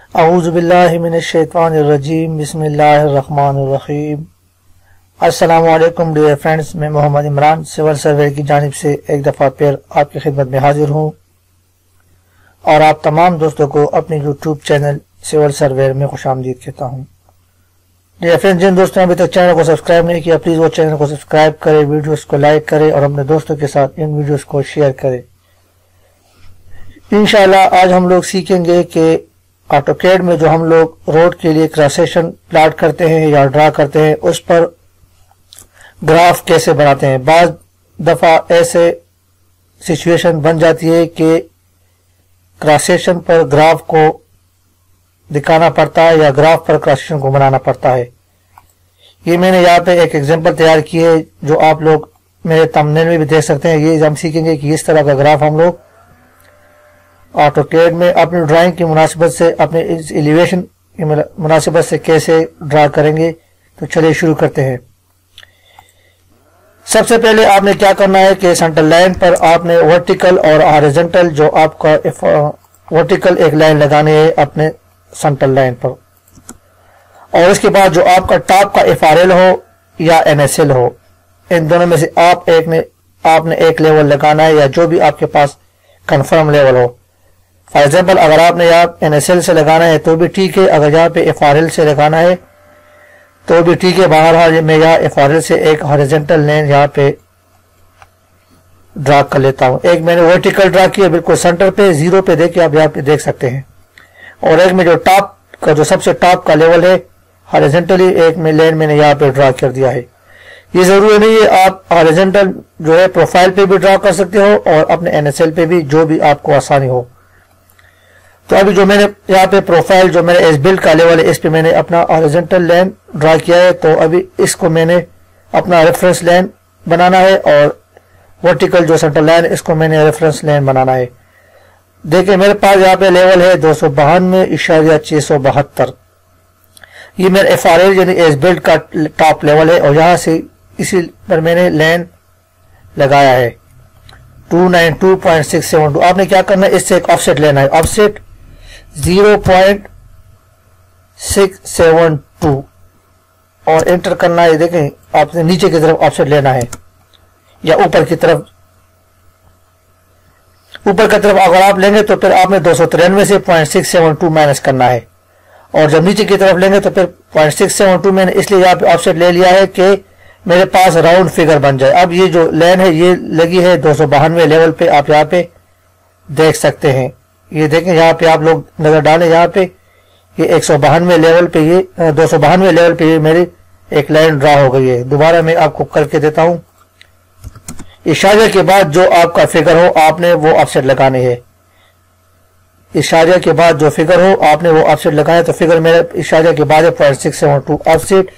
औज़ु बिल्लाहि मिनश्शैतानिर्रजीम बिस्मिल्लाहिर्रहमानिर्रहीम। अस्सलामु अलैकुम डियर फ्रेंड्स, मैं मोहम्मद इमरान सिविल सर्वे की जानिब से एक दफ़ा फिर आपकी खिदमत में हाजिर हूँ और आप तमाम दोस्तों को अपने यूट्यूब चैनल सिविल सर्वे में खुशामदीद कहता हूँ। डियर फ्रेंड्स, जिन दोस्तों ने अभी तक चैनल को सब्सक्राइब नहीं किया, प्लीज़ वो चैनल को सब्सक्राइब करें, वीडियोस को लाइक करें और अपने दोस्तों के साथ इन वीडियोस को शेयर करें। इंशाअल्लाह आज हम लोग सीखेंगे कि ऑटोकैड में जो हम लोग रोड के लिए क्रॉस सेक्शन प्लॉट करते हैं या ड्रा करते हैं, उस पर ग्राफ कैसे बनाते हैं। बाज़ दफ़ा ऐसे सिचुएशन बन जाती है कि क्रॉस सेक्शन पर ग्राफ को दिखाना पड़ता है या ग्राफ पर क्रॉस सेक्शन को बनाना पड़ता है। ये मैंने यहाँ पे एक एग्जांपल तैयार की है जो आप लोग मेरे थंबनेल में भी देख सकते हैं। ये हम सीखेंगे कि इस तरह का ग्राफ हम लोग ऑटोकैड में अपनी ड्राइंग की मुनासिबत से, अपने इस एलिवेशन की मुनासिबत से कैसे ड्रा करेंगे। तो चलिए शुरू करते हैं। सबसे पहले आपने क्या करना है कि सेंटर लाइन पर आपने वर्टिकल और हॉरिजॉन्टल जो आपका वर्टिकल एक लाइन लगानी है अपने सेंटर लाइन पर, और इसके बाद जो आपका टॉप का FRL हो या NSL हो, इन दोनों में से आपने एक लेवल लगाना है या जो भी आपके पास कंफर्म लेवल हो। फॉर एग्जाम्पल अगर आपने यहाँ NSL से लगाना है तो भी ठीक है, अगर यहाँ पे FRL से लगाना है तो भी ठीक है। बहरहाल मैं यहाँ FRL से एक हॉरिजॉन्टल लाइन यहाँ पे ड्रा कर लेता हूँ। एक मैंने वर्टिकल ड्रा किया बिल्कुल सेंटर पे, जीरो पे देखिए, आप यहाँ पे देख सकते हैं। और एक में जो टॉप का जो सबसे टॉप का लेवल है हॉरिजॉन्टली एक में लाइन मैंने यहाँ पे ड्रा कर दिया है। ये जरूरी नहीं है, आप हॉरिजॉन्टल जो है प्रोफाइल पे भी ड्रा कर सकते हो और अपने NSL पे भी, जो भी आपको आसानी हो। तो अभी जो मैंने यहाँ पे प्रोफाइल जो मेरे एस बिल्ड का लेवल है, इस पे मैंने अपना हॉरिजॉन्टल लाइन ड्रा किया है। तो अभी इसको मैंने अपना रेफरेंस लाइन बनाना है और वर्टिकल जो सेंटर लाइन इसको मैंने रेफरेंस लाइन बनाना है। देखिए मेरे पास यहाँ पे लेवल है 292.672। ये मेरा FRL यानी एस बिल्ड का टॉप लेवल है और यहाँ से इसी पर मैंने लाइन लगाया है 292.672। आपने क्या करना है, इससे एक ऑफसेट लेना है, ऑफसेट 0.672 और एंटर करना है। देखें आपने नीचे की तरफ ऑफसेट लेना है या ऊपर की तरफ अगर आप लेंगे तो फिर आपने 293 से 0.672 माइनस करना है, और जब नीचे की तरफ लेंगे तो फिर 0.672 मैंने इसलिए यहाँ पे ऑफसेट ले लिया है कि मेरे पास राउंड फिगर बन जाए। अब ये जो लाइन है ये लगी है 292 लेवल पे, आप यहाँ पे देख सकते हैं। ये देखें यहाँ पे आप लोग नजर डालें, यहाँ पे ये 192 लेवल पे, ये 292 लेवल पे ये मेरी एक लाइन ड्रा हो गई है। दोबारा मैं आपको करके देता हूँ। इशारे के बाद जो आपका फिगर हो आपने वो ऑफसेट लगाने है। इशारे के बाद जो फिगर हो आपने वो ऑफसेट लगाए। तो फिगर मेरे इशारे के बाद है 0.672, ऑफसेट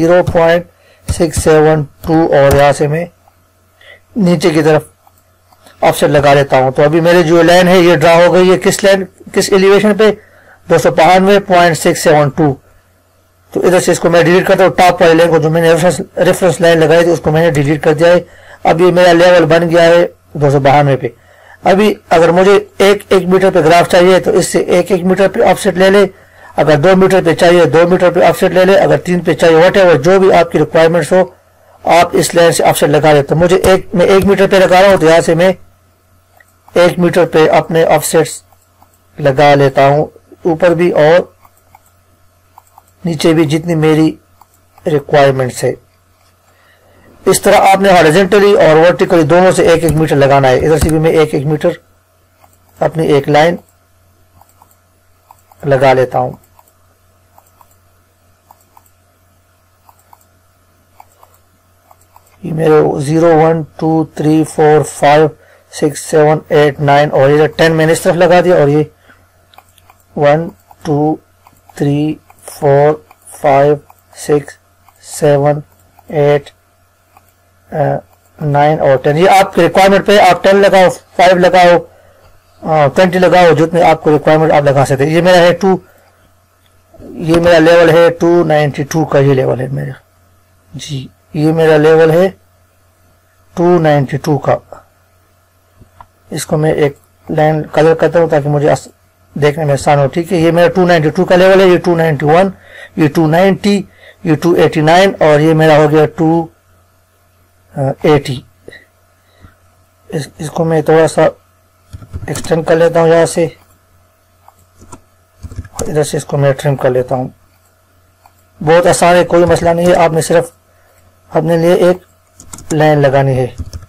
0.672 और यहाँ से मैं नीचे की तरफ ऑफसेट लगा लेता हूं। तो अभी मेरी जो लाइन है ये ड्रा हो गई है। किस एलिवेशन पे, 292.672। तो इधर से इसको मैं डिलीट करता हूँ। टॉप वाली लाइन को जो मैंने रेफरेंस लाइन लगाई थी उसको मैंने डिलीट कर दिया है। अब ये मेरा लेवल बन गया है 292 पे। अभी अगर मुझे एक मीटर पे ग्राफ चाहिए तो इससे एक मीटर पे ऑफसेट ले ले, अगर 2 मीटर पे चाहिए 2 मीटर पे ऑफसेट ले ले, अगर 3 पे चाहिए व्हाटएवर जो भी आपकी रिक्वायरमेंट्स हो आप इस लाइन से ऑफसेट लगा ले। तो मुझे मैं 1 मीटर पे लगा रहा हूँ तो यहाँ से मैं 1 मीटर पे अपने ऑफसेट्स लगा लेता हूँ, ऊपर भी और नीचे भी जितनी मेरी रिक्वायरमेंट्स है। इस तरह आपने हॉरिजॉन्टली और वर्टिकली दोनों से 1-1 मीटर लगाना है। इधर से भी मैं 1-1 मीटर अपनी एक लाइन लगा लेता हूं। ये मेरे 0 1 2 3 4 5 6 7 8 9 और ये 10 मैंने इस तरफ लगा दिया, और ये 1 2 3 4 5 6 7 8 9 और 10। ये आपकी रिक्वायरमेंट पे आप 10 लगाओ, 5 लगाओ, 20 लगाओ, जितने आपको रिक्वायरमेंट आप लगा सकते हैं। ये मेरा है ये मेरा लेवल है 292 का, ये लेवल है मेरा जी। ये मेरा लेवल है 292 का। इसको मैं एक लाइन कलर करता हूँ ताकि मुझे देखने में आसान हो। ठीक है, ये मेरा 292 का लेवल है, ये 291, ये 290, ये 289 और ये मेरा हो गया 280। इसको मैं थोड़ा सा एक्सटेंड कर लेता हूँ यहाँ से, इधर से इसको मैं ट्रिम कर लेता हूँ। बहुत आसान है, कोई मसला नहीं है। आपने सिर्फ अपने लिए एक लाइन लगानी है।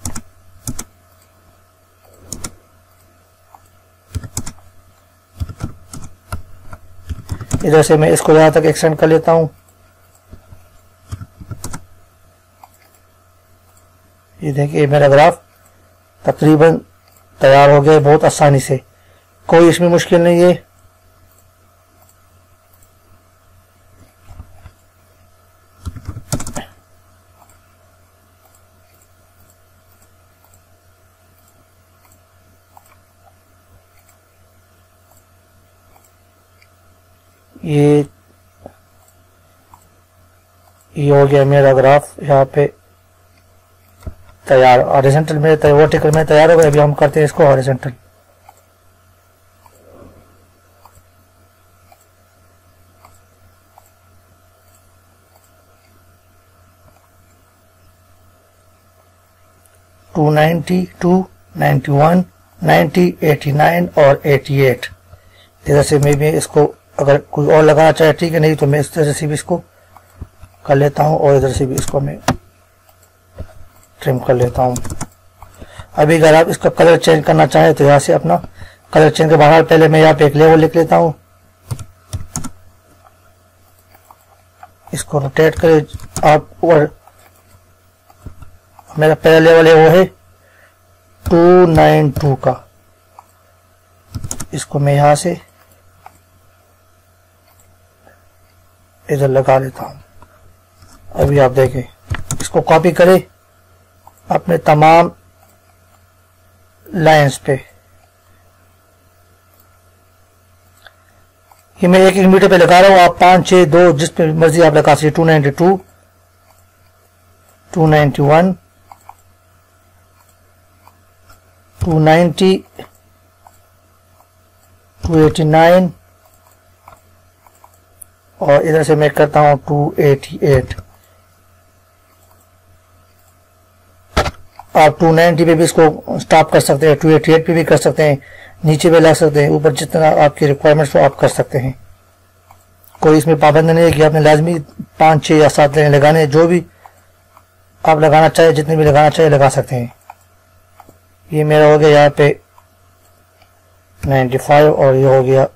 इधर से मैं इसको यहां तक एक्सटेंड कर लेता हूं। ये देखिए मेरा ग्राफ तकरीबन तैयार हो गया बहुत आसानी से, कोई इसमें मुश्किल नहीं है। ये हो गया मेरा ग्राफ यहाँ पे तैयार। हॉरिजॉन्टल में वर्टिकल में तैयार हो गया। अभी हम करते हैं इसको हॉरिजॉन्टल। टू 91, 90, 89 और 88। इधर से मैं भी इसको अगर कोई और लगाना चाहे ठीक है, नहीं तो मैं इस तरह से भी इसको कर लेता हूं और इधर से भी इसको मैं ट्रिम कर लेता हूं। अभी अगर आप इसका कलर चेंज करना चाहें तो यहाँ से अपना कलर चेंज के बाहर पहले मैं यहाँ पे एक लेवल लिख लेता हूं। इसको रोटेट करें आप, और मेरा पहला लेवल है वो है 292 का। इसको मैं यहाँ से इधर लगा लेता हूं। अभी आप देखें, इसको कॉपी करें अपने तमाम लाइंस पे। ये मैं 1-1 मीटर पे लगा रहा हूं, आप 5, 6, 2 जिस पे मर्जी आप लगा सकते। 292, 291, 290, 289 और इधर से मैं करता हूं 288। आप 290 पे भी इसको स्टॉप कर सकते हैं, 288 पे भी कर सकते हैं, नीचे भी ला सकते हैं, ऊपर जितना आपकी रिक्वायरमेंट्स हो आप कर सकते हैं। कोई इसमें पाबंदी नहीं है कि आपने लाजमी 5, 6 या 7 लाइन लगाने हैं। जो भी आप लगाना चाहे, जितने भी लगाना चाहे लगा सकते हैं। ये मेरा हो गया यहाँ पे 95 और ये हो गया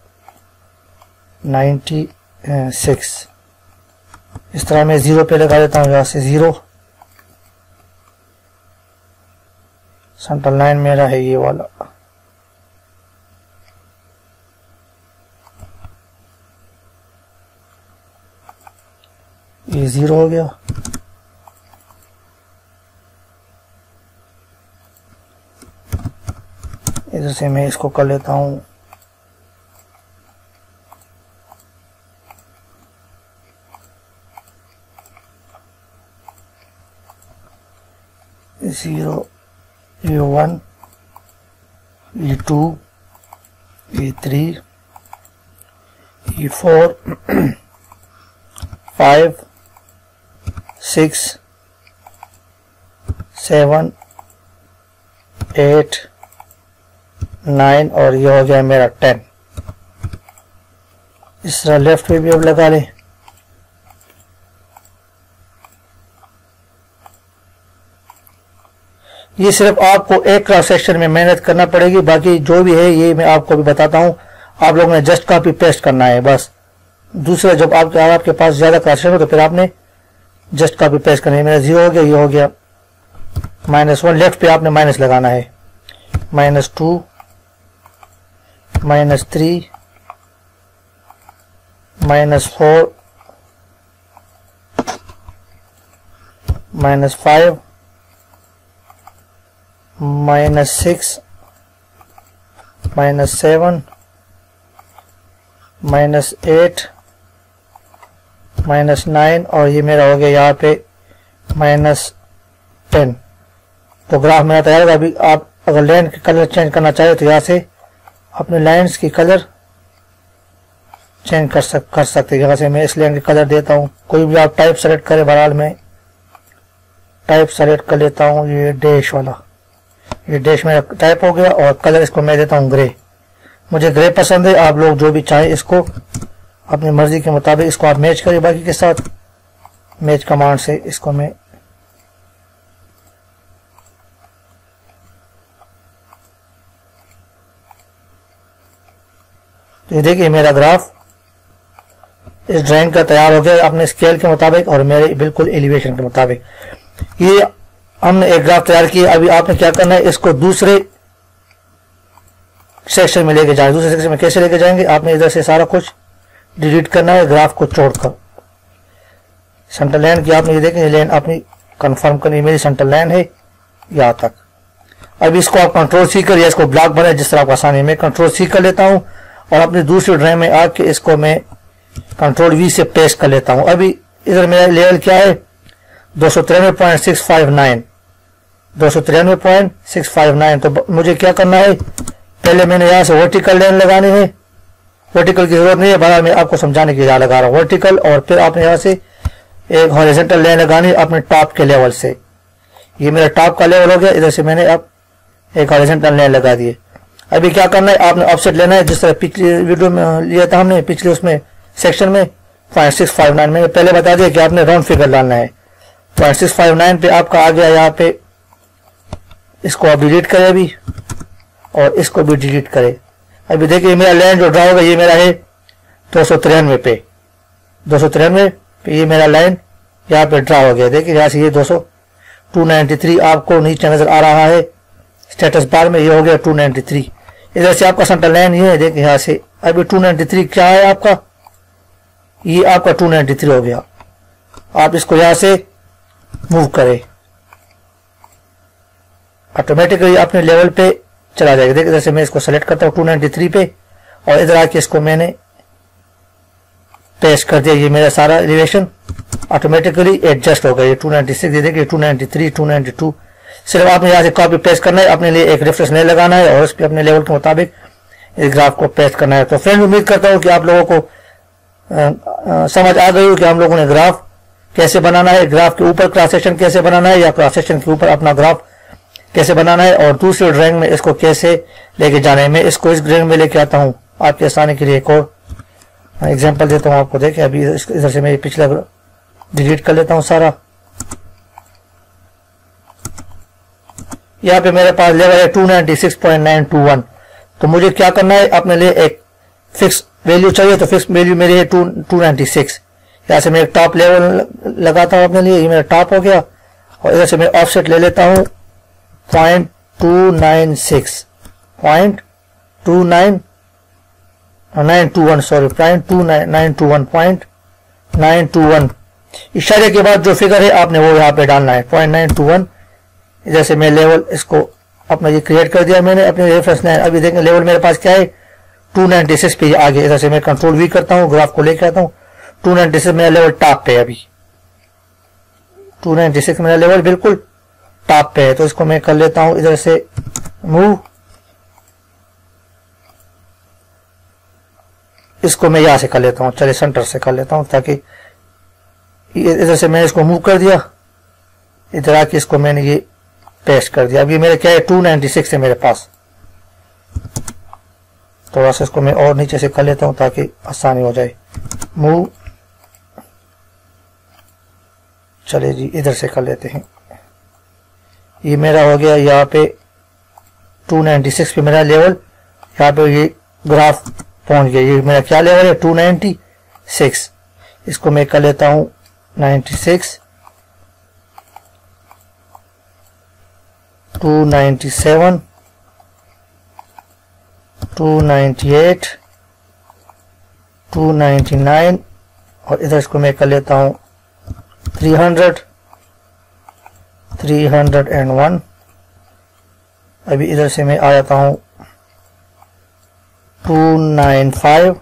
96। इस तरह मैं 0 पे लगा देता हूँ। यहाँ से 0 सेंटर लाइन मेरा है ये वाला। ये 0 हो गया। इधर से मैं इसको कर लेता हूँ 0, E1, E2, E3, E4, 5, 6, 7, 8, 9 और ये हो गया मेरा 10। इस तरह लेफ्ट पे भी अब लगा लें। ये सिर्फ आपको एक क्रॉस सेक्शन में मेहनत करना पड़ेगी, बाकी जो भी है ये मैं आपको भी बताता हूँ। आप लोगों ने जस्ट कॉपी पेस्ट करना है बस। दूसरा जब आपके पास ज्यादा क्रॉस सेक्शन हो तो फिर आपने जस्ट कॉपी पेस्ट करना है। मेरा 0 हो गया, ये हो गया -1। लेफ्ट पे आपने माइनस लगाना है। -2, -3, -4, -5, -6, -7, -8, -9 और ये मेरा हो गया यहाँ पे -10। तो ग्राफ मेरा तैयार है। अभी आप अगर लाइन के कलर चेंज करना चाहे तो यहाँ से अपने लाइंस की कलर चेंज कर सकते हैं। यहाँ से मैं इस लाइन के कलर देता हूँ, कोई भी आप टाइप सेलेक्ट करें। बहरहाल मैं टाइप सेलेक्ट कर लेता हूँ, ये डैश वाला, ये डैश मेरा टाइप हो गया। और कलर इसको मैं देता हूँ ग्रे, मुझे ग्रे पसंद है। आप लोग जो भी चाहें इसको अपनी मर्जी के मुताबिक इसको आप मैच करें बाकी के साथ। मैच कमांड से इसको मैं तो ये देखिए मेरा ग्राफ इस ड्राइंग का तैयार हो गया अपने स्केल के मुताबिक और मेरे बिल्कुल एलिवेशन के मुताबिक। ये हमने एक ग्राफ तैयार किया। अभी आपने क्या करना है, इसको दूसरे सेक्शन में लेके जाएंगे। दूसरे सेक्शन में कैसे लेके जाएंगे, आपने इधर से सारा कुछ डिलीट करना है ग्राफ को छोड़कर। सेंटर लाइन की आपने ये देखें, लाइन अपनी कंफर्म करनी, मेरी सेंटर लाइन है यहाँ तक। अब इसको आप कंट्रोल सी कर या इसको ब्लॉक बनाए जिस तरह आपको आसानी। मैं कंट्रोल सी कर लेता हूँ और अपनी दूसरी ड्राइंग में आके इसको मैं कंट्रोल वी से पेस्ट कर लेता हूँ। अभी इधर मेरा लेवल क्या है, 293.659, 293.659। तो मुझे क्या करना है, पहले मैंने यहाँ से वर्टिकल लाइन लगानी है। वर्टिकल की जरूरत नहीं है, बड़ा मैं आपको समझाने के लिए लगा रहा हूँ वर्टिकल। और फिर आपने यहाँ से एक हॉरिजॉन्टल लाइन लगानी अपने टॉप के लेवल से। ये मेरा टॉप का लेवल हो गया, इधर से मैंने अब एक हॉरिजॉन्टल लाइन लगा दी। अभी क्या करना है, आपने ऑफसेट लेना है जिस तरह पिछली वीडियो में लिया था हमने, पिछले उसमें सेक्शन में 0.659। मैंने पहले बता दिया कि आपने राउंड फिगर डालना है। 0.659 पे आपका आ गया यहाँ पे। इसको आप डिलीट करें अभी और इसको भी डिलीट करें। अभी देखिए मेरा लाइन जो ड्रा होगा ये मेरा है 293 पे, 293 पे ये मेरा लाइन यहाँ पे ड्रा हो गया। देखिए यहाँ से ये 293 आपको नीचे नजर आ रहा है स्टेटस बार में, ये हो गया 293। इधर से आपका सेंटर लाइन ये है, देखिए यहाँ से अभी 293 क्या है आपका, ये आपका 293 हो गया। आप इसको यहाँ से मूव करें, ऑटोमेटिकली अपने लेवल पे चला जाएगा। देखिए इधर से मैं इसको सेलेक्ट करता हूँ 293 पे और इधर आके इसको मैंने पेस्ट कर दिया। ये मेरा सारा एलिवेशन ऑटोमेटिकली एडजस्ट हो गया। ये 296, ये देखिए 293, 292। सिर्फ आपने यहाँ से कॉपी पेस्ट करना है, अपने लिए एक रेफरेंस नहीं लगाना है और उस पर अपने लेवल के मुताबिक इस ग्राफ को पेस्ट करना है। तो फ्रेंड उम्मीद करता हूँ कि आप लोगों को समझ आ गई हो कि हम लोगों ने ग्राफ कैसे बनाना है, ग्राफ के ऊपर क्रॉस सेक्शन कैसे बनाना है या क्रॉस सेक्शन के ऊपर अपना ग्राफ कैसे बनाना है और दूसरी ड्राइंग में इसको कैसे लेके जाना है। मैं इसको इस ड्राइंग में लेके आता हूँ आपके आसानी के लिए। एक और एग्जांपल देता हूँ आपको। देखिए अभी इधर से मैं पिछला डिलीट कर लेता हूँ सारा। यहाँ पे मेरे पास लेवल है 296.921। तो मुझे क्या करना है, अपने लिए एक फिक्स वैल्यू चाहिए। तो फिक्स वैल्यू मेरी है 296। यहाँ से मैं एक टॉप लेवल लगाता हूँ अपने लिए, ये मेरा टॉप हो गया। और इधर से मैं ऑफसेट ले लेता हूँ 0.296, 0.921 सॉरी 0.921 इशारे के बाद जो फिगर है आपने वो यहाँ पे डालना है 0.921। इधर से मैं लेवल इसको अपना ये क्रिएट कर दिया मैंने अपने रेफरेंस लाइन। अभी देखें लेवल मेरे पास क्या है 296 पे आगे। इधर से मैं कंट्रोल वी करता हूँ, ग्राफ को लेकर आता हूँ 296 मेरा लेवल टॉप पे है। अभी 296 मेरा लेवल बिल्कुल टॉप पे है। तो इसको मैं कर लेता हूं इधर से मूव, इसको मैं यहां से कर लेता हूं। चलिए सेंटर से कर लेता हूं ताकि इधर से मैंने इसको मूव कर दिया, इधर आके इसको मैंने ये पेस्ट कर दिया। अभी मेरे क्या है 296 है मेरे पास। थोड़ा सा इसको मैं और नीचे से कर लेता हूं ताकि आसानी हो जाए। मूव, चलिए जी इधर से कर लेते हैं। ये मेरा हो गया यहाँ पे 296 पे मेरा लेवल, यहाँ पे ये ग्राफ पहुंच गया। ये मेरा क्या लेवल है 296। इसको मैं कर लेता हूं 96, 297, 298, 299 और इधर इसको मैं कर लेता हूं 300, 301। अभी इधर से मैं आ जाता हूं 295,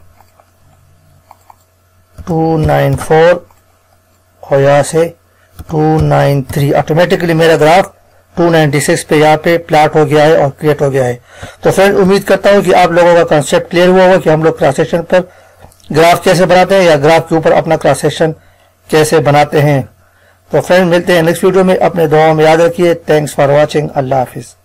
294 और यहाँ से 293। ऑटोमेटिकली मेरा ग्राफ 296 पे यहाँ पे प्लॉट हो गया है और क्रिएट हो गया है। तो फ्रेंड उम्मीद करता हूँ कि आप लोगों का कंसेप्ट क्लियर हुआ होगा कि हम लोग क्रॉस सेक्शन पर ग्राफ कैसे बनाते हैं या ग्राफ के ऊपर अपना क्रॉस सेक्शन कैसे बनाते हैं। तो फ्रेंड मिलते हैं नेक्स्ट वीडियो में, अपने दुआओं में याद रखिए। Thanks for watching. अल्लाह हाफिज।